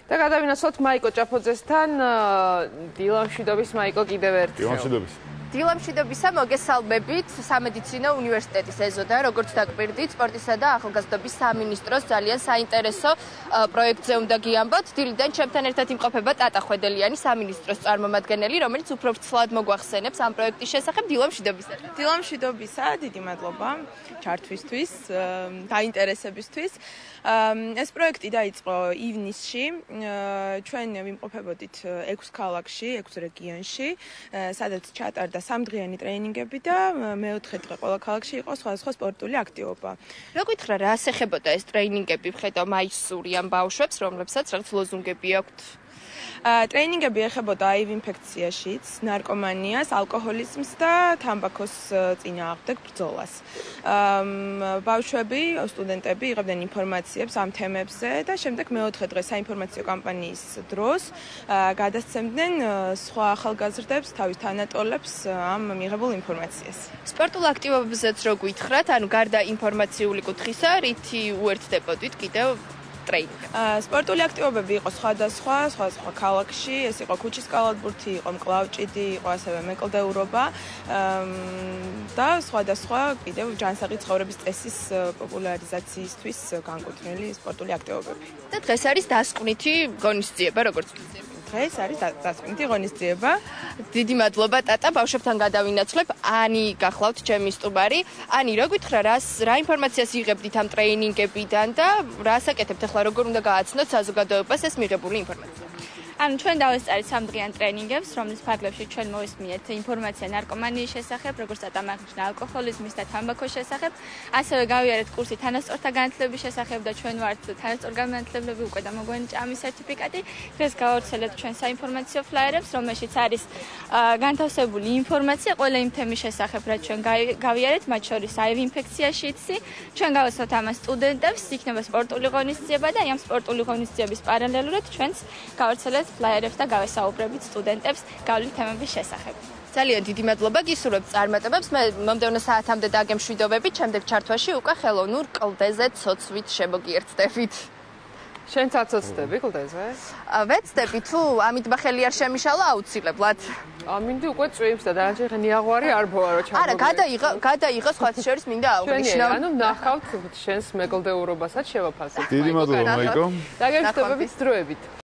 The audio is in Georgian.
და გადავინაცვლოთ მაიკო ჭაფოძესთან დილამშვიდობის მაიკო კიდევ ერთხელ. დილამშვიდობისა მოგესალმებით სამედიცინო უნივერსიტეტის ეზოდა, როგორც დაგვირდით, სპორტისა და ახალგაზრდობის სამინისტროს ძალიან საინტერესო პროექტზე უნდა გიამბოთ. დილიდან ჩემთან ერთად იმყოფება ტატა ხვედელიანი, სამინისტროს წარმომადგენელი, რომელიც უფრო ვრცლად მოგვახსენებს ამ პროექტის შესახებ. დილამშვიდობისა. დილამშვიდობისა, დიდი მადლობა ჩართვისთვის, დაინტერესებისთვის. ეს პროექტი დაიწყო ივნისში. ჩვენ ვიმყოფებოდით 6 ქალაქში, 6 რეგიონში, სადაც ჩატარდა სამდღიანი ტრეინინგები და მეოთხე დღე ყველა ქალაქში იყო სხვადასხვა სპორტული აქტივობა. რა გითხრა, რა ასეხებოდა ეს ტრეინინგები, ხედავ მაისური ამ ბავშვებს, რომლებსაც რაღაც ლოზუნგები აქვთ? ტრეინინგები ეხებოდა აივ ინფექციაშიც, ნარკომანიას, ალკოჰოლიზმს და თამბაქოს წინააღმდეგ ბრძოლას. ბავშვები, სტუდენტები იღებდნენ ინფორმაციებს ამ თემებზე და შემდეგ მეოთხე დღე საინფორმაციო კამპანიის დროს გადასცემდნენ სხვა ახალგაზრდებს, თავის თანატოლებს ამ მიღებულ ინფორმაციას. სპორტულ აქტივობებზეც რო გითხრათ, ანუ გარდა ინფორმაციული კუთხისა, რითი უერთდებოდით კიდევ სპორტული აქტივობები იყო სხვადასხვა ქალაქში, ეს იყო ქუჩის კალათბურთი, იყო მკლავჭიდი, იყო ასევე მეკლდეურობა და სხვადასხვა კიდევ ჯანსაღი ცხოვრების წესის პოპულარიზაციისთვის განკუთვნილი სპორტული აქტივობები. და დღეს არის დასკვნითი ღონისძიება, როგორც დღეს არის დასკვნითი ღონისძიება. დიდი მადლობა ტატა, ბავშვებთან გადავინაცვლებ. ანი გახლავთ ჩემი სტუმარი. ანი, რა გითხრა, რა ინფორმაციას იღებდით ამ ტრეინინგებიდან და რას აკეთებთ ახლა, როგორ უნდა გააცნოთ საზოგადოებას ეს მიღებული ინფორმაცია? ანუ ჩვენ დავესწარით სამდღიან ტრეინინგებს, რომლის ფარგლებში ჩვენ მოვისმინეთ ინფორმაცია ნარკომანიის შესახებ, როგორც წამახნიშნა ალკოჰოლიზმის და თამბაქოს შესახებ, ასევე გავიარეთ კურსი თანასწორთა განათლების შესახებ და ჩვენ ვართ თანასწორგანათლებლები უკვე და მოგვენიჭა ამის სერტიფიკატი. დღეს გავავრცელებთ ჩვენ საინფორმაციო ფლაიერებს, რომელშიც არის განთავსებული ინფორმაცია ყველა იმ თემის შესახებ, რაც ჩვენ გავიარეთ, მათ შორის აივ ინფექციაშიც. ჩვენ გავასწავთ ამას სტუდენტებს, იქნება სპორტული ღონისძიება და ამ სპორტული ღონისძიების პარალელურად ჩვენც გავავრცელებთ ფლაიერებს და გავესაუბრებით სტუდენტებს გავლით თემების შესახებ. ძალიან დიდი მადლობა, გისურვებთ წარმატებებს. მე მომდევნო საათამდე დაგემშვიდობებით, შემდეგ ჩართვაში უკვე ხელოვნურ კლდეზე ცოცვით შემოგიერთდებით. შენც აცოცდები კლდეზე? ვეცდები, თუ ამით ბახელი არ შემიშალა აუცილებლად. ამინდი უკვე წვიმს და დანარჩენი ნიაღვარი არ ბოა რა ჩამოვიდა. არა, გადაიღო სხვა შორის მინდა აღვნიშნო. ანუ ნახავთ შენს მეკლდეურობასაც შევაფასებთ. დიდი მადლობა მაიკო. დაგემშვიდობებით დროებით.